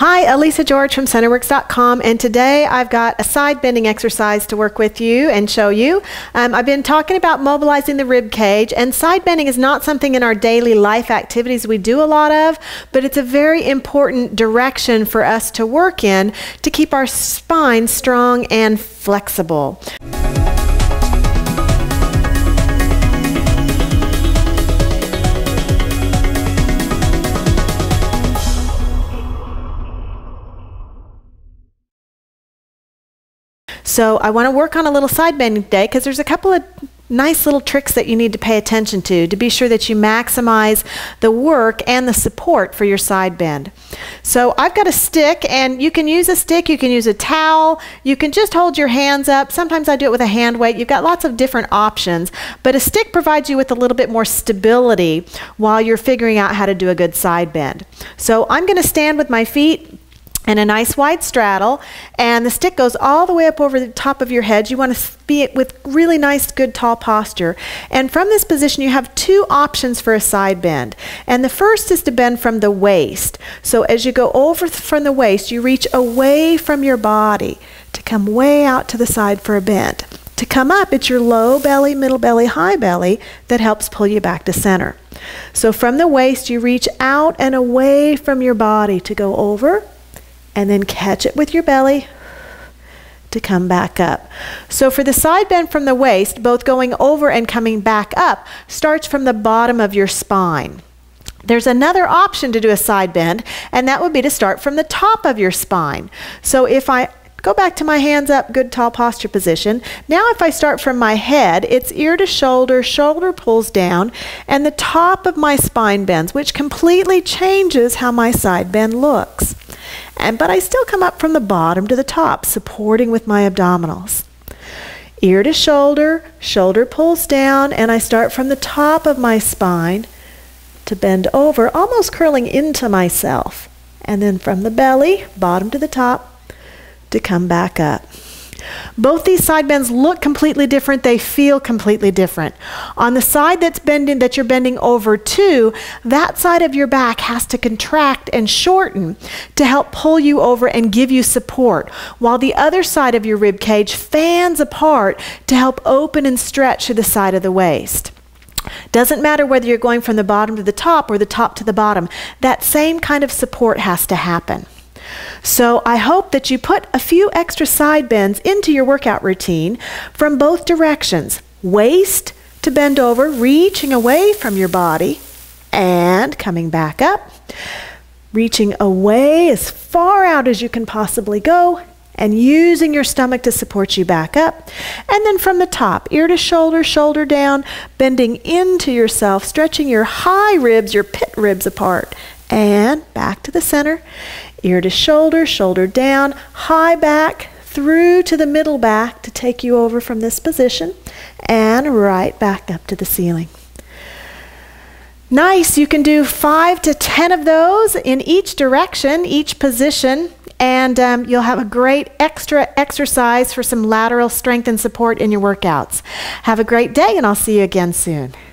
Hi, Elisa George from Centerworks.com, and today I've got a side bending exercise to work with you and show you. I've been talking about mobilizing the rib cage, and side bending is not something in our daily life activities we do a lot of, but it's a very important direction for us to work in to keep our spine strong and flexible. So I want to work on a little side bending today because there's a couple of nice little tricks that you need to pay attention to be sure that you maximize the work and the support for your side bend. So I've got a stick, and you can use a stick, you can use a towel, you can just hold your hands up. Sometimes I do it with a hand weight. You've got lots of different options, but a stick provides you with a little bit more stability while you're figuring out how to do a good side bend. So I'm going to stand with my feet and a nice wide straddle, and the stick goes all the way up over the top of your head. You want to be with really nice, good, tall posture. And from this position, you have two options for a side bend. And the first is to bend from the waist. So as you go over from the waist, you reach away from your body to come way out to the side for a bend. To come up, it's your low belly, middle belly, high belly that helps pull you back to center. So from the waist, you reach out and away from your body to go over, and then catch it with your belly to come back up. So for the side bend from the waist, both going over and coming back up starts from the bottom of your spine. There's another option to do a side bend, and that would be to start from the top of your spine. So if I go back to my hands up, good tall posture position. Now if I start from my head, it's ear to shoulder, shoulder pulls down, and the top of my spine bends, which completely changes how my side bend looks. But I still come up from the bottom to the top, supporting with my abdominals. Ear to shoulder, shoulder pulls down, and I start from the top of my spine to bend over, almost curling into myself. And then from the belly, bottom to the top, to come back up. Both these side bends look completely different. They feel completely different. On the side that's bending, that you're bending over to, that side of your back has to contract and shorten to help pull you over and give you support, while the other side of your rib cage fans apart to help open and stretch to the side of the waist. Doesn't matter whether you're going from the bottom to the top or the top to the bottom. That same kind of support has to happen. So I hope that you put a few extra side bends into your workout routine from both directions. Waist to bend over, reaching away from your body and coming back up. Reaching away as far out as you can possibly go and using your stomach to support you back up. And then from the top, ear to shoulder, shoulder down, bending into yourself, stretching your high ribs, your pit ribs apart, and back to the center. Ear to shoulder, shoulder down, high back through to the middle back to take you over from this position, and right back up to the ceiling. Nice. You can do 5 to 10 of those in each direction, each position, and you'll have a great extra exercise for some lateral strength and support in your workouts. Have a great day, and I'll see you again soon.